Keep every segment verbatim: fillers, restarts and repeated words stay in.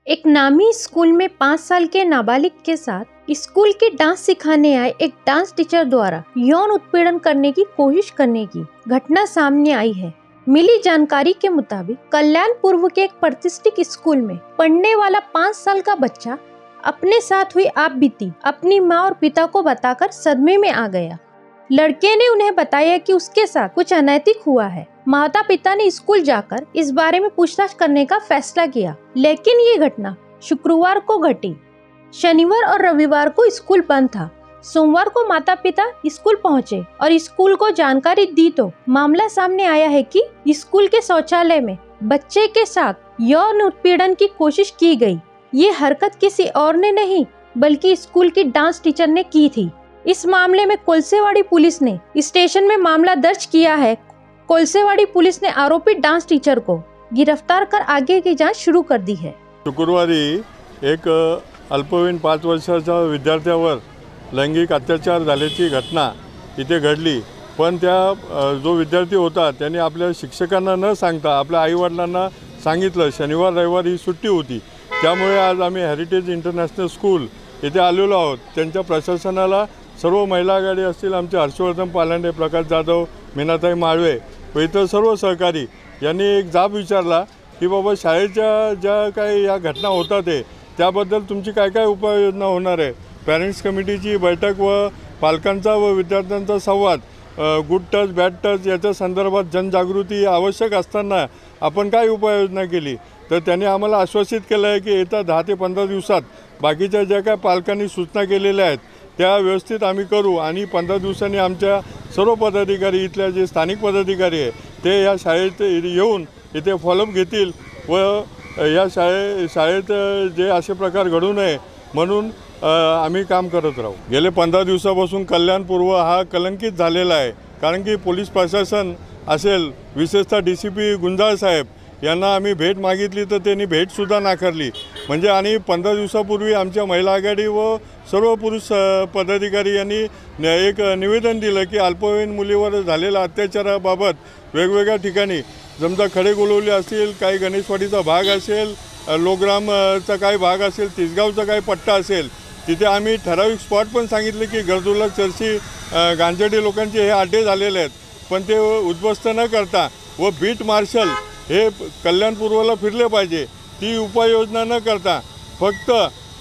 एक नामी स्कूल में पाँच साल के नाबालिग के साथ स्कूल के डांस सिखाने आए एक डांस टीचर द्वारा यौन उत्पीड़न करने की कोशिश करने की घटना सामने आई है। मिली जानकारी के मुताबिक कल्याणपुर के एक प्रतिष्ठित स्कूल में पढ़ने वाला पाँच साल का बच्चा अपने साथ हुई आपबीती अपनी माँ और पिता को बताकर सदमे में आ गया। लड़के ने उन्हें बताया कि उसके साथ कुछ अनैतिक हुआ है। माता पिता ने स्कूल जाकर इस बारे में पूछताछ करने का फैसला किया, लेकिन ये घटना शुक्रवार को घटी। शनिवार और रविवार को स्कूल बंद था। सोमवार को माता पिता स्कूल पहुंचे और स्कूल को जानकारी दी तो मामला सामने आया है कि स्कूल के शौचालय में बच्चे के साथ यौन उत्पीड़न की कोशिश की गई। ये हरकत किसी और ने नहीं बल्कि स्कूल की डांस टीचर ने की थी। इस मामले में कोलसेवाड़ी पुलिस ने स्टेशन में मामला दर्ज किया है। कोलसेवाड़ी पुलिस ने आरोपी डांस टीचर को गिरफ्तार कर आगे की जांच शुरू कर दी है। शुक्रवारी एक अल्पवयीन पाच वर्षाच्या विद्यार्थ्यावर लैंगिक अत्याचार झाल्याची घटना इथे घडली, पण त्या जो विद्यार्थी होता त्याने आपल्या शिक्षकांना न सांगता आपल्या आईवडिलांना सांगितलं। शनिवार रविवार ही सुट्टी होती, त्यामुळे आज आम्ही हेरिटेज इंटरनॅशनल स्कूल इथे आलेलो आहोत। त्यांच्या प्रशासनाला सर्व महिला आघाडी असतील, आमचे हर्षवर्धन पालांडे, प्रकाश जाधव, मीनाताई माळवे व इतर सर्व सहकारी यांनी एक जाब विचारला की बाबा शाळेच्या ज्या काही या घटना होतात आहे त्याबद्दल तुमची काय काय उपाययोजना होणार आहे। पॅरेंट्स कमिटीची बैठक व पालकांचा व विद्यार्थ्यांचा संवाद, गुड टच बॅड टच याच्या संदर्भात जनजागृती आवश्यक असताना आपण काय उपाययोजना केली, तर त्यांनी आम्हाला आश्वासित केलं आहे की येत्या दहा ते पंधरा दिवसात बाकीच्या ज्या काय पालकांनी सूचना केलेल्या आहेत त्या व्यवस्थित आम्ही करू आणि पंधरा दिवसांनी आमच्या सर्व पदाधिकारी इथल्या जे स्थानिक पदाधिकारी आहे ते या शाळेत येऊन इथे फॉलोअप घेतील व या शाळे शाळेत जे असे प्रकार घडू नये म्हणून आम्ही काम करत राहू। गेले पंधरा दिवसापासून कल्याणपूर्व हा कलंकित झालेला आहे, कारण की पोलीस प्रशासन असेल, विशेषतः डी सी पी गुंजाळ साहेब यांना आम्ही भेट मागितली तर त्यांनी भेटसुद्धा नाकारली। म्हणजे आणि पंधरा दिवसापूर्वी आमच्या महिला आघाडी व सर्व पुरुष पदाधिकारी यांनी एक निवेदन दिलं की अल्पवयीन मुलीवर झालेल्या अत्याचाराबाबत वेगवेगळ्या ठिकाणी समजा खडेगोलवली असतील, काही गणेशवाडीचा भाग असेल, लोकग्रामचा काही भाग असेल, तिसगावचा काही पट्टा असेल, तिथे आम्ही ठराविक स्पॉट पण सांगितले की गरजुला चर्ची गांजडी लोकांचे हे अड्डे झालेले आहेत, पण ते उद्ध्वस्त न करता व बीट मार्शल हे कल्याणपूर्वला फिरले पाहिजे ती उपाययोजना न करता फक्त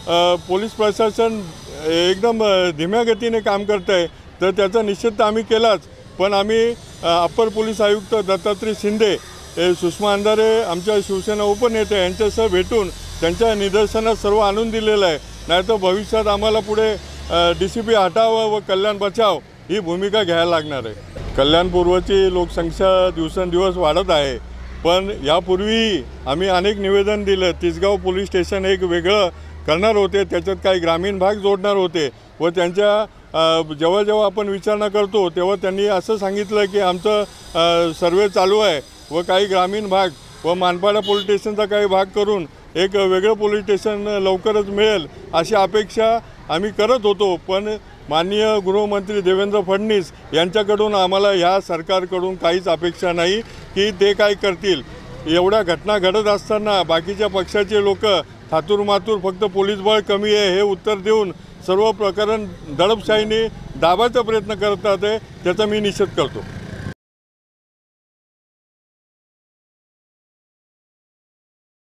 पोलीस प्रशासन एकदम धीम्या गतीने काम करत आहे, तर त्याचा निषेध तर आम्ही केलाच। पण आम्ही अप्पर पोलीस आयुक्त दत्तात्रय शिंदे, सुषमा अंधारे आमच्या शिवसेना उपनेते यांच्यासह भेटून त्यांच्या निदर्शनात सर्व आणून दिलेलं आहे। नाहीतर भविष्यात आम्हाला पुढे डी सी पी हटाव व कल्याण बचाव ही भूमिका घ्यायला लागणार आहे। कल्याणपूर्वची लोकसंख्या दिवसेंदिवस वाढत आहे, पण यापूर्वी आम्ही अनेक निवेदन दिलं। तिसगाव पोलीस स्टेशन एक वेगळं करणार होते, त्याच्यात काही ग्रामीण भाग जोडणार होते व त्यांच्या जेव्हा जेव्हा आपण विचारणा करतो तेव्हा त्यांनी असं सांगितलं की आमचं सर्वे चालू आहे व काही ग्रामीण भाग व मानपाडा पोलीस स्टेशनचा काही भाग करून एक वेगळं पोलीस स्टेशन लवकरच मिळेल अशी अपेक्षा आम्ही करत होतो। पण माननीय गृहमंत्री देवेंद्र फडणवीस यांच्याकडून आम्हाला ह्या सरकारकडून काहीच अपेक्षा नाही की ते काय करतील। एवढ्या घटना घडत असताना बाकीच्या पक्षाचे लोक थातूरमातूर फक्त पोलीस बळ कमी आहे हे उत्तर देऊन सर्व प्रकरण दडपशाहीने दाबाचा प्रयत्न करतात, त्याचा मी निषेध करतो।